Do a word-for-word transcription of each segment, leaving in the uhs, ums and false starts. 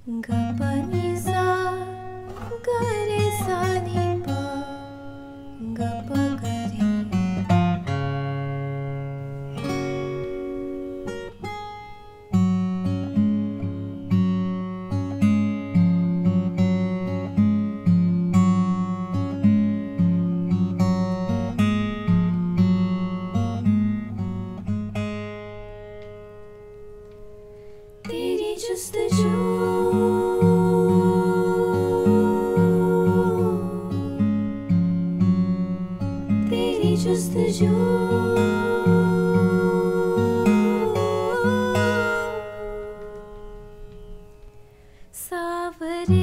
ग प नि सा ग रे सा नि प ग प ग रे। तेरी जुस्तजू तेरी जुस्तजू सावरे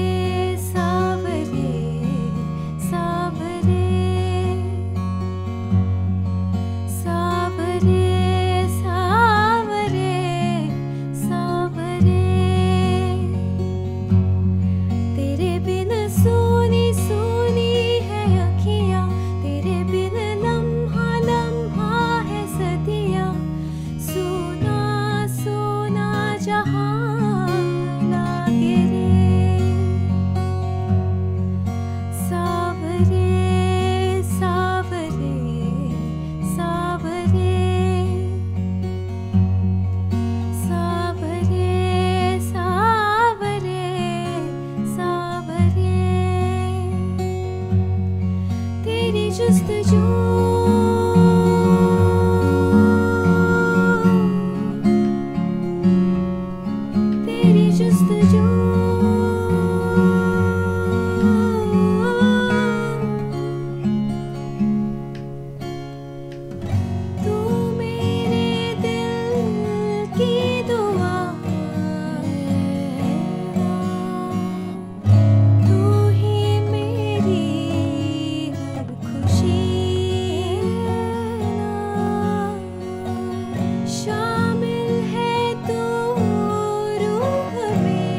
सावरे सावरे सावरे सावरे सावरे। तेरे बिन सोनी सोनी है अखियाँ, तेरे बिन लम्हा लम्हा है सदियाँ। सोना सोना जहाँ लागे रे। सावरे सावरे सावरे सावरे सावरे सावरे। तेरी जुस्तजू तेरी जुस्तजू तू मेरे दिल की दुआ, तू ही मेरी हर खुशी। शामिल है तू रूह में,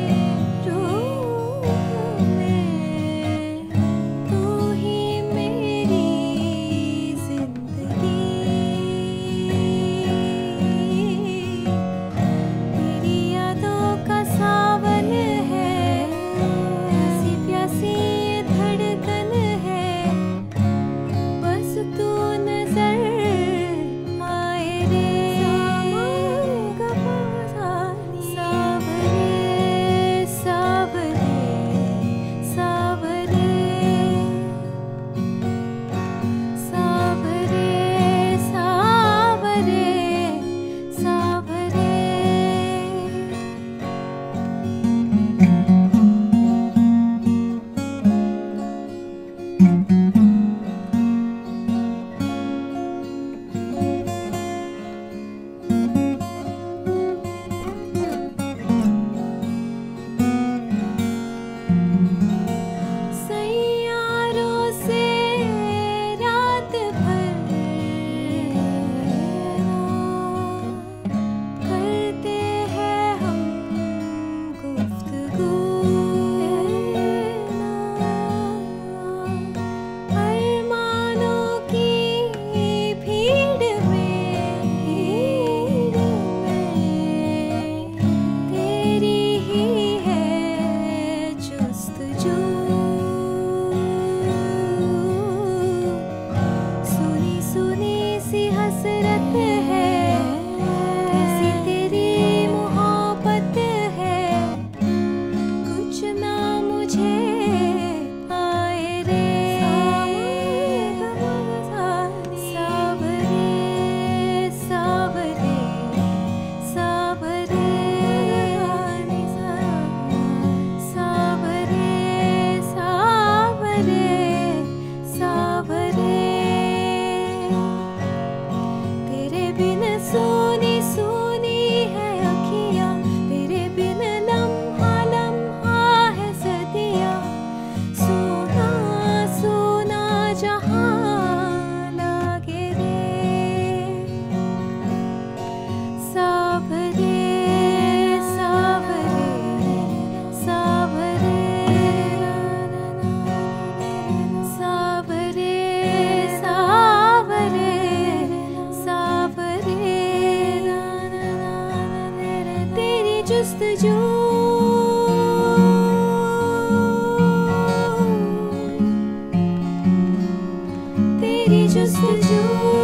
तेरी जुस्तजू